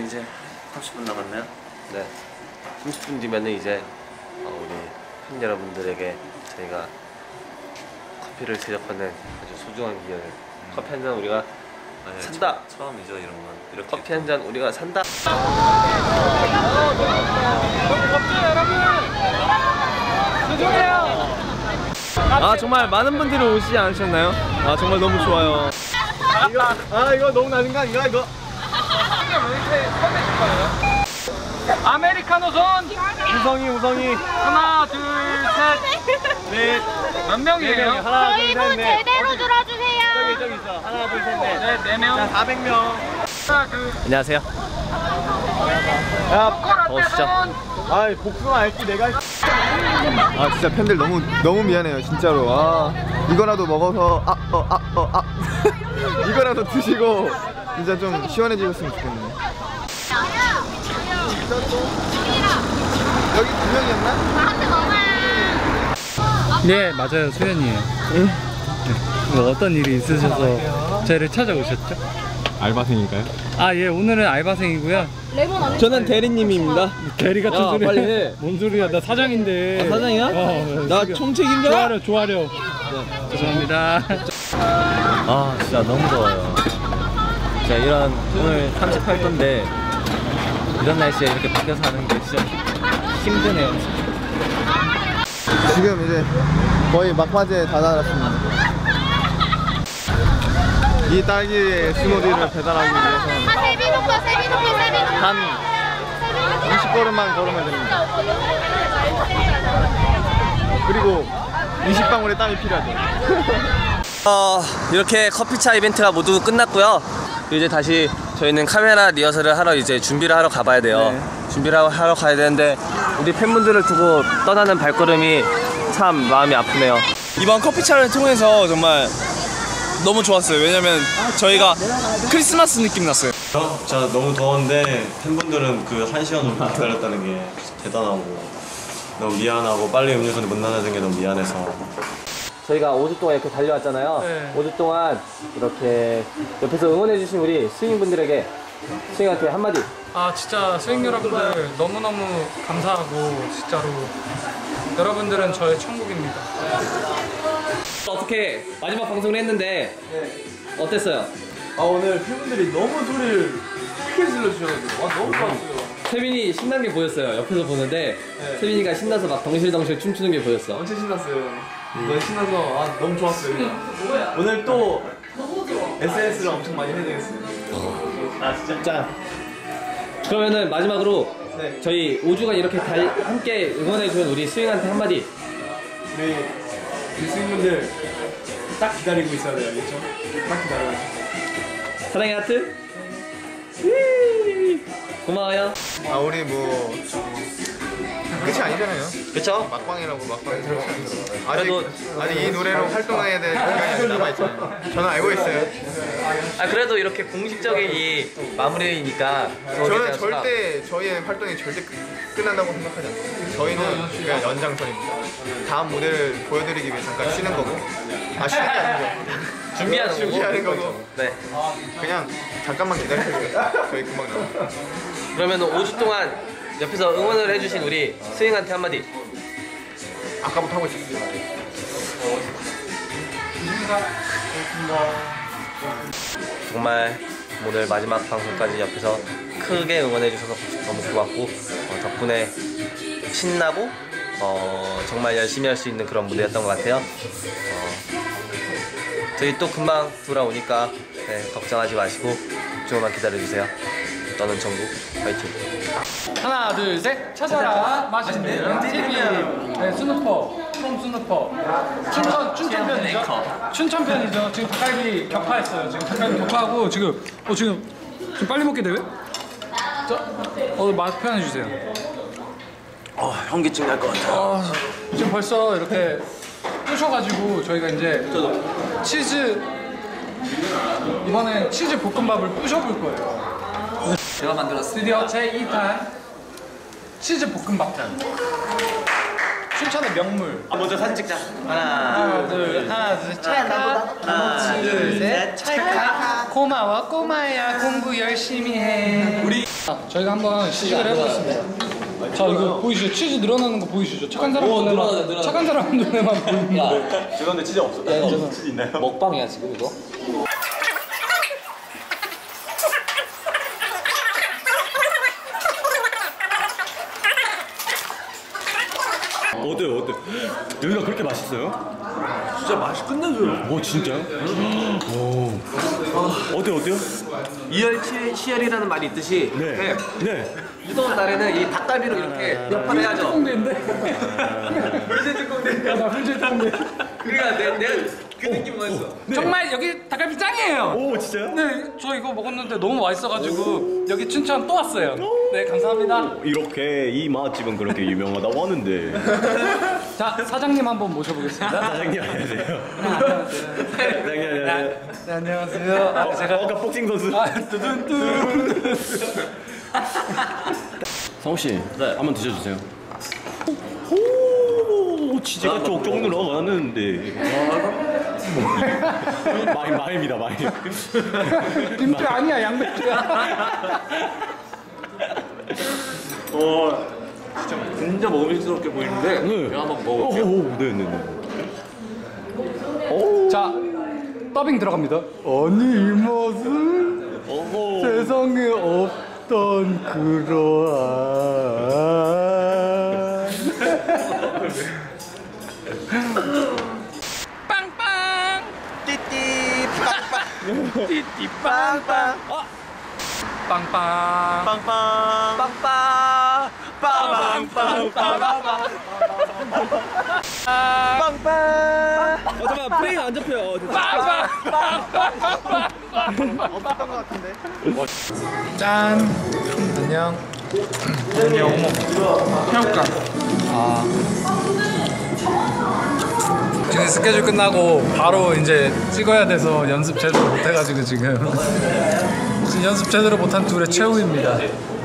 이제 30분 남았나요? 네. 30분 뒤면은 이제 우리 팬 여러분들에게 저희가 커피를 대접하는 아주 소중한 기회를 커피 한 잔 우리가 산다. 처음이죠 이런 건. 이렇게 커피 한 잔 우리가 산다. 아 정말 많은 분들이 오시지 않으셨나요? 아 정말 너무 좋아요. 이거 너무 낮은 거 아닌가 이거? 아메리카노 손! 우성이 하나, 둘, 셋, 넷. 몇 명이에요? 하나 둘 저희 분 셋 넷. 제대로 들어주세요. 저기 있어. 하나 둘 셋 넷. 네, 4명. 자 400명. 안녕하세요. 야, 더우시죠? 아 복숭아 알지 내가 아 진짜 팬들 너무 미안해요 진짜로. 아 이거라도 먹어서 이거라도 드시고 진짜 좀 시원해지셨으면 좋겠네. 여기 2명이었나? 네, 맞아요. 수현이에요. 응? 뭐 어떤 일이 있으셔서 저희를 찾아오셨죠? 알바생인가요? 아, 예, 오늘은 알바생이고요. 레몬 안 저는 대리님입니다. 대리 같은 소리 빨리 해. 뭔 소리야? 나 사장인데. 아, 사장이야? 나 총책임자? 조아려. 네, 죄송합니다. 아 진짜 너무 더워요. 진짜 이런 오늘 38도인데 이런 날씨에 이렇게 밖에서 하는 게 진짜 힘드네요. 지금 이제 거의 막바지에 다다랐습니다. 이 딸기 스무디를 배달하기 위해서 세비놓고 한 20걸음만 걸으면 됩니다. 그리고 20방울의 땀이 필요하죠. 이렇게 커피차 이벤트가 모두 끝났고요. 이제 다시 저희는 카메라 리허설을 하러 이제 준비를 하러 가봐야 돼요. 네. 준비를 하러 가야 되는데 우리 팬분들을 두고 떠나는 발걸음이 참 마음이 아프네요. 이번 커피차를 통해서 정말 너무 좋았어요. 왜냐면 저희가 크리스마스 느낌 났어요. 진짜 너무 더운데 팬분들은 그 1시간 정도 기다렸다는 게 대단하고 너무 미안하고 빨리 음료수를 못 나눠준 게 너무 미안해서. 저희가 5주 동안 이렇게 달려왔잖아요. 네. 5주 동안 이렇게 옆에서 응원해주신 우리 스윙분들에게 스윙한테 한마디. 아, 진짜 스윙 여러분들 너무너무 감사하고 진짜로 여러분들은 저의 천국입니다. 어떻게 마지막 방송을 했는데 어땠어요? 아 오늘 팬분들이 너무 소리를 크게 질러주셔가지고 너무 좋았어요. 세빈이 신난 게 보였어요. 옆에서 보는데 세빈이가 신나서 막 덩실덩실 춤추는 게 보였어. 엄청 신났어요. 너무 신나서 너무 좋았어요. 그냥. 오늘 또 SNS를 엄청 많이 해야 되겠어요. 아 진짜? 자 그러면은 마지막으로 저희 5주간 이렇게 함께 응원해주는 우리 스윙한테 한마디. 우리 스윙분들 딱 기다리고 있어야 돼요. 알겠죠? 딱 기다려요. 사랑의 하트. 고마워요. 아 우리 뭐 끝이 아니잖아요. 그쵸? 막방이라고 막방이 아직 이 노래로 활동해야 될 기간이 남아있잖아요. 저는 알고 있어요. 아 그래도 이렇게 공식적인 이 마무리이니까 저는 절대 저희의 활동이 절대 끝난다고 생각하지 않습니다. 저희는 그냥 연장선입니다. 다음 무대를 보여드리기 위해 잠깐 쉬는 거고 쉬는 게 아니고 준비하는 거고 네. 그냥 잠깐만 기다려주세요. 저희 금방 나와요. 그러면 5주 동안 옆에서 응원을 해주신 우리 스윙한테 한마디. 아까부터 하고 있었어요. 정말 오늘 마지막 방송까지 옆에서 크게 응원해주셔서 너무 고맙고 덕분에 신나고 정말 열심히 할 수 있는 그런 무대였던 것 같아요. 저희 또 금방 돌아오니까 걱정하지 마시고 조금만 기다려주세요. 떠는 천국 파이팅. 하나, 둘, 셋. 찾아라. 맛있는 TV. 네, 스누퍼. 프롬 스누퍼. 춘천편이죠. 춘천편이죠. 지금 닭갈비 격파했어요. 지금 닭갈비 격파하고 지금 빨리 먹게 돼요? 맛 표현해 주세요. 현기증 날 것 같아요. 지금 벌써 이렇게 부셔가지고 저희가 이제 치즈 이번에 치즈 볶음밥을 부셔볼 거예요. 제가 만들었어요. 드디어 제 2탄 치즈 볶음밥전. 춘천의 명물. 먼저 사진 찍자. 하나, 둘, 찰칵. 하나, 둘, 셋, 찰칵. 고마워, 꼬마야. 공부 열심히 해. 우리 저희가 한번 시식을 해보겠습니다. 자, 이거 보이시죠? 치즈 늘어나는 거 보이시죠? 착한 사람 눈에만 착한 사람 눈에만 보이는데. 죄송한데 치즈 없어. 치즈 있나요? 먹방이야 지금 이거? 어때요? 여기가 그렇게 맛있어요? 진짜 맛이 끝내줘요. 오 진짜요? 오. 어때요? 이열치열이라는 말이 있듯이 네. 무더운 날에는 이 닭갈비로 이렇게 옆을 해야죠. 야, 나 훈제탕인데. 그러니까 내가 그 느낌 뭐였어? 정말 여기 닭갈비 짱이에요. 오 진짜요? 네, 저 이거 먹었는데 너무 맛있어가지고 여기 춘천 또 왔어요. 네, 감사합니다. 이렇게 이 맛집은 그렇게 유명하다고 하는데. 자, 사장님 한번 모셔보겠습니다. 사장님 안녕하세요. 사장님 안녕하세요. 네, 안녕하세요. 아, 제가 아까 복싱 선수. 뚜둔뚜. 성우 씨, 한번 드셔주세요. 오, 치즈가 쪽쪽 늘어가는데. 마입니다. 김치 아니야, 양배추야. 진짜 먹음직스럽게 보이는데 제가 한번 먹어볼게요. 네네네. 자, 더빙 들어갑니다. 아니 이 맛은 세상에 없던 그러한 빵빵 띠띠 빵빵 띠띠 빵빵 빵빵 빵빵. 빵빵 잠깐만 프레임 안 잡혀요. 없었던 것 같은데. 짠. 안녕. 안녕. 어머. 해올까? 지금 스케줄 끝나고 바로 이제 찍어야 돼서 연습 제대로 못해가지고 지금 연습 제대로 못한 둘의 최후입니다.